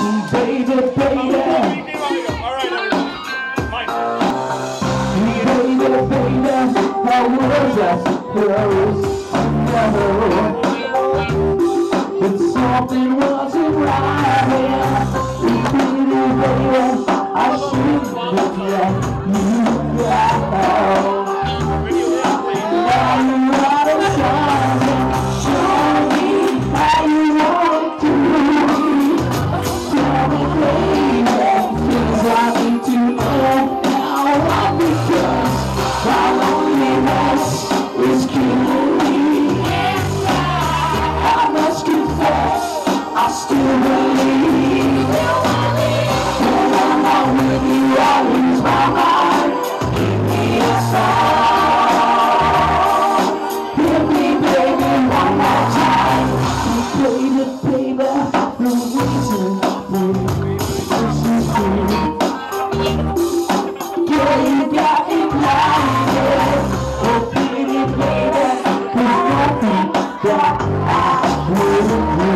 Baby, baby. Alright, Mike. Baby, baby, how was I supposed to know that something wasn't right here? Baby, baby, I shouldn't have let you go. Now you're out of time, show me how you want to. Tell me, baby, things I need to know now. Because my loneliness is killing me. I must confess, I still believe. When I'm not with you, I lose my mind. Give me a song. Hit me, baby, one more time. Baby, baby, the reason for this is free. Girl, you got me blinded. Oh, baby, baby, there's nothing that I wouldn't do.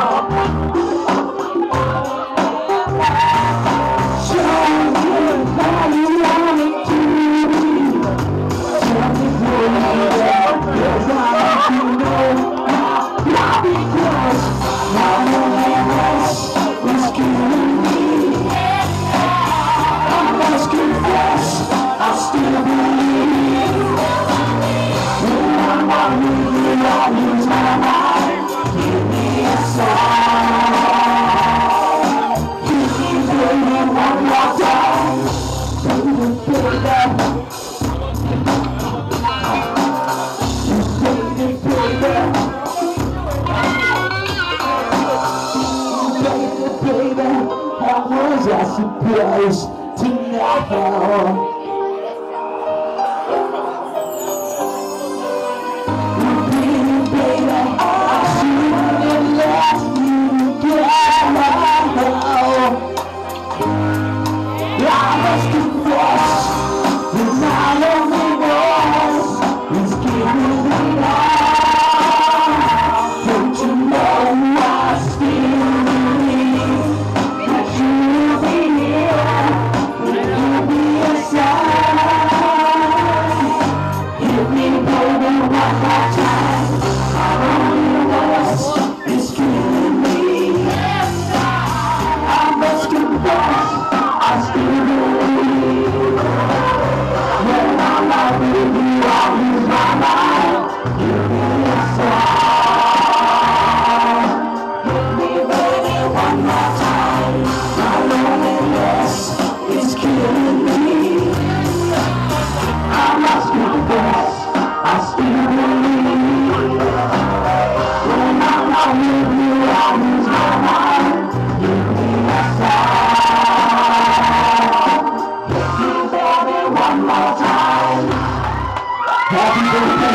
Show me how you want it to be. Tell me, baby, 'cause I want to know now. Not because my loneliness is killing me. I must confess, I still believe. When I'm not with you, I lose my mind. Give me a song. Give me, baby, one more time. Baby, baby. Baby, baby. Baby, baby, how was I supposed to know? Baby, baby, I shouldn't have let you go. I must confess that my loneliness is killing me now. Don't you know I still believe that you'll be here? You'll be a sign. Hit me, baby, one more time. My loneliness is killing me. I must confess, I still believe. When I'm not with you, I lose my mind. Give me a song. Hit me, baby, one more time. My loneliness is killing me. I must confess, I still believe. When I'm not with you, I lose my mind. Give me a song. Hit me, baby, one more time. Happy birthday.